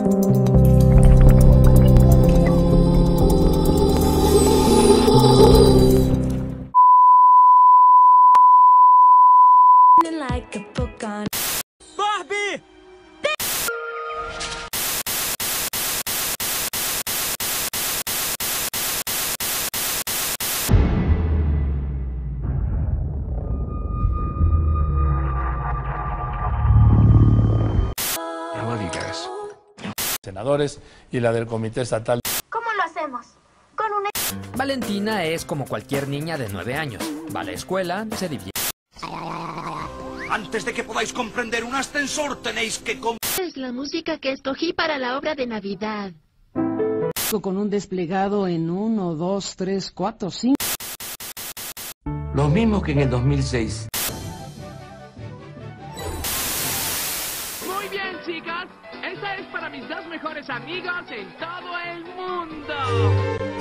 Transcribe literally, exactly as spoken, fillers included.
¡Barbie! Senadores y la del Comité Estatal. ¿Cómo lo hacemos? Con una... Valentina es como cualquier niña de nueve años. Va a la escuela, se divierte. Antes de que podáis comprender un ascensor, tenéis que com... Es la música que escogí para la obra de Navidad. Con un desplegado en uno, dos, tres, cuatro, cinco. Lo mismo que en el dos mil seis. Muy bien, chicas. Esta es para mis dos mejores amigos en todo el mundo.